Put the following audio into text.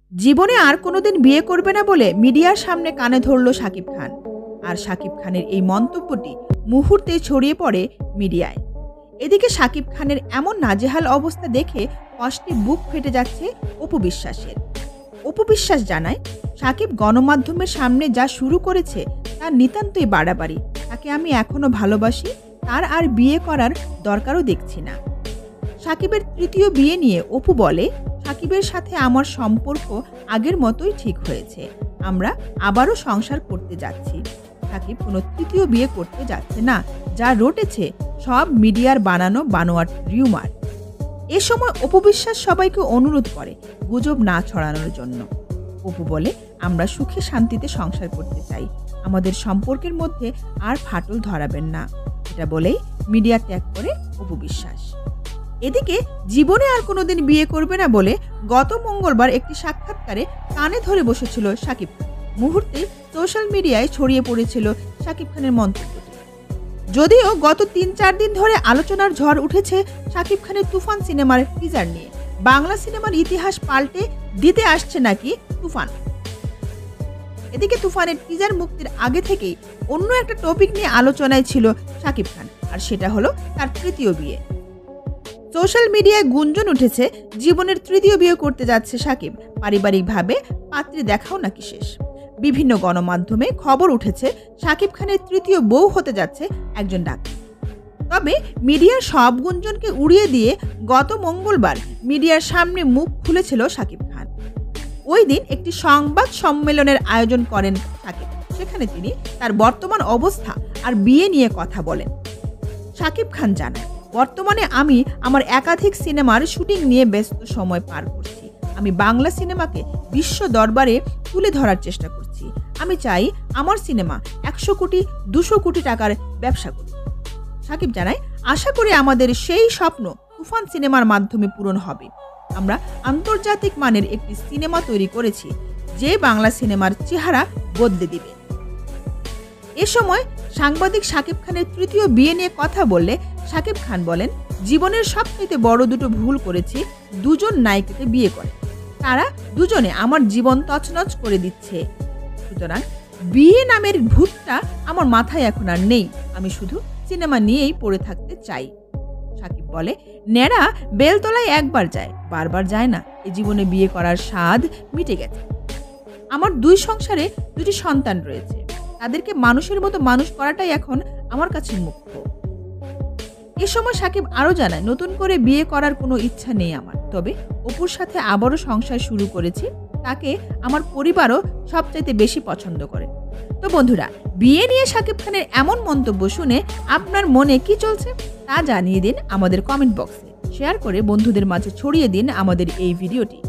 জীবনে আর কোনোদিন বিয়ে করবে না বলে মিডিয়ার সামনে কানে ধরল শাকিব খান। আর শাকিব খানের এই মন্তব্যটি মুহূর্তেই ছড়িয়ে পড়ে মিডিয়ায়। এদিকে শাকিব খানের এমন নাজেহাল অবস্থা দেখে কষ্টে বুক ফেটে যাচ্ছে অপু বিশ্বাসের। অপু বিশ্বাস জানায়, শাকিব গণমাধ্যমের সামনে যা শুরু করেছে তা নিতান্তই বাড়াবাড়ি। তাকে আমি এখনো ভালোবাসি, তার আর বিয়ে করার দরকারও দেখছি না। শাকিবের তৃতীয় বিয়ে নিয়ে অপু বলে, শাকিবের সাথে আমার সম্পর্ক আগের মতোই ঠিক হয়েছে। আমরা আবারও সংসার করতে যাচ্ছি। শাকিব কোনো তৃতীয় বিয়ে করতে যাচ্ছে না, যা রটেছে সব মিডিয়ার বানানো বানোয়াট রিউমার। এ সময় অপু বিশ্বাস সবাইকে অনুরোধ করে গুজব না ছড়ানোর জন্য। অপু বলে, আমরা সুখে শান্তিতে সংসার করতে চাই, আমাদের সম্পর্কের মধ্যে আর ফাটল ধরাবেন না। এটা বলেই মিডিয়া ত্যাগ করে অপু বিশ্বাস। এদিকে জীবনে আর কোনোদিন বিয়ে করবে না বলে গত মঙ্গলবার একটি সাক্ষাৎকারে কানে ধরে বসেছিল শাকিব খান। মুহূর্তে সোশ্যাল মিডিয়ায় ছড়িয়ে পড়েছিল শাকিব খানের মন্তব্যটি। যদিও গত ৩-৪ দিন ধরে আলোচনার ঝড় উঠেছে শাকিব খানের তুফান সিনেমার টিজার নিয়ে। বাংলা সিনেমার ইতিহাস পাল্টে দিতে আসছে নাকি তুফান। এদিকে তুফানের টিজার মুক্তির আগে থেকেই অন্য একটা টপিক নিয়ে আলোচনায় ছিল শাকিব খান, আর সেটা হলো তার তৃতীয় বিয়ে। সোশ্যাল মিডিয়ায় গুঞ্জন উঠেছে জীবনের তৃতীয় বিয়ে করতে যাচ্ছে শাকিব। পারিবারিকভাবে পাত্রী দেখাও নাকি শেষ। বিভিন্ন গণমাধ্যমে খবর উঠেছে শাকিব খানের তৃতীয় বউ হতে যাচ্ছে একজন ডাক্তার। তবে মিডিয়ার সব গুঞ্জনকে উড়িয়ে দিয়ে গত মঙ্গলবার মিডিয়ার সামনে মুখ খুলেছিল শাকিব খান। ওই দিন একটি সংবাদ সম্মেলনের আয়োজন করেন শাকিব। সেখানে তিনি তার বর্তমান অবস্থা আর বিয়ে নিয়ে কথা বলেন। শাকিব খান জানান, বর্তমানে আমি আমার একাধিক সিনেমার শুটিং নিয়ে ব্যস্ত সময় পার করছি। আমি বাংলা সিনেমাকে বিশ্ব দরবারে তুলে ধরার চেষ্টা করছি। আমি চাই আমার সিনেমা 100 কোটি 200 কোটি টাকার ব্যবসা করুক। শাকিব জানায়, আশা করি আমাদের সেই স্বপ্ন তুফান সিনেমার মাধ্যমে পূরণ হবে। আমরা আন্তর্জাতিক মানের একটি সিনেমা তৈরি করেছি, যে বাংলা সিনেমার চেহারা বদলে দিবে। এ সময় সাংবাদিক শাকিব খানের তৃতীয় বিয়ে নিয়ে কথা বললে শাকিব খান বলেন, জীবনের সবচেয়ে বড় দুটো ভুল করেছি দুজন নায়িকাকে বিয়ে করে। তারা দুজনে আমার জীবন তছনছ করে দিচ্ছে। সুতরাং বিয়ে নামের ভূতটা আমার মাথায় এখন আর নেই। আমি শুধু সিনেমা নিয়েই পড়ে থাকতে চাই। শাকিব বলে, নেড়া বেলতলায় একবার যায়, বারবার যায় না। এ জীবনে বিয়ে করার স্বাদ মিটে গেছে। আমার 2 সংসারে 2টি সন্তান রয়েছে। তাদেরকে মানুষের মতো মানুষ করাটাই এখন আমার কাছে মুখ্য। এ সময় শাকিব আরও জানায়, নতুন করে বিয়ে করার কোনো ইচ্ছা নেই আমার। তবে অপুর সাথে আবারও সংসার শুরু করেছি। তাকে আমার পরিবারও সবচাইতে বেশি পছন্দ করে। তো বন্ধুরা, বিয়ে নিয়ে শাকিব খানের এমন মন্তব্য শুনে আপনার মনে কি চলছে তা জানিয়ে দিন আমাদের কমেন্ট বক্সে। শেয়ার করে বন্ধুদের মাঝে ছড়িয়ে দিন আমাদের এই ভিডিওটি।